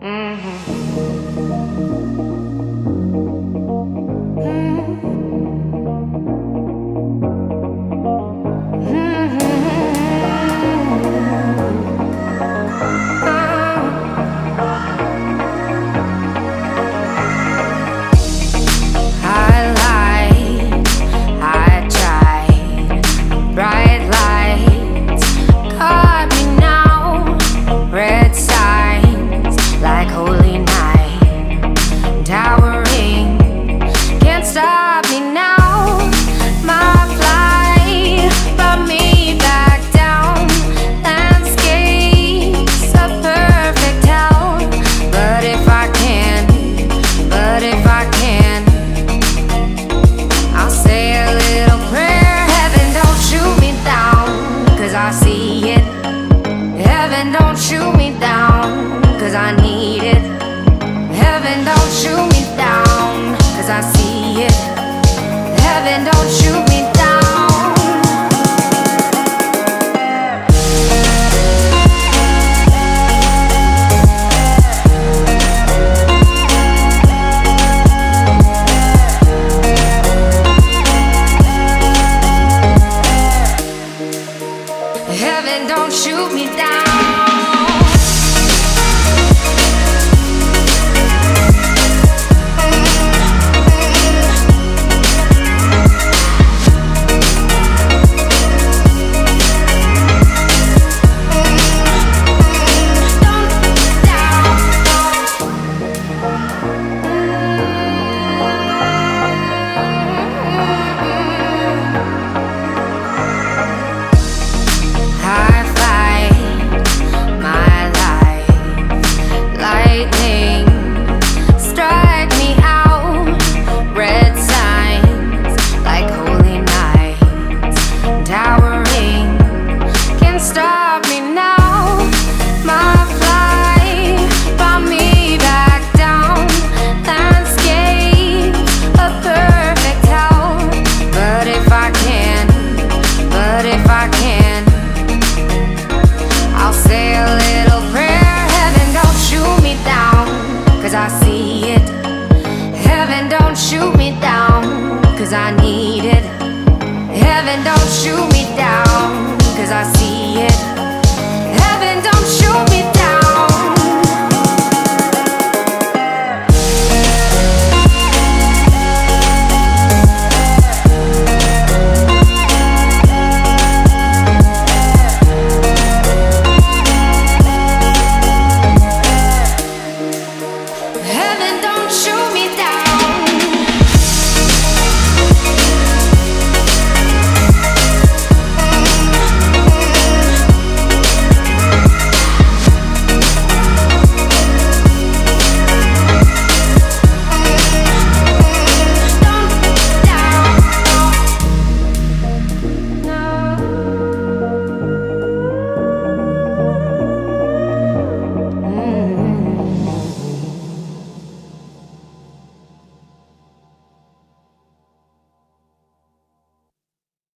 Stop me now, my flight brought me back down. Landscapes a perfect hell, but if I can, I'll say a little prayer. Heaven, don't shoot me down, 'cause I see it. Heaven, don't shoot me down, 'cause I need it. Heaven, don't shoot me down, 'cause I see it. Heaven, don't shoot me down. Heaven, don't shoot me down.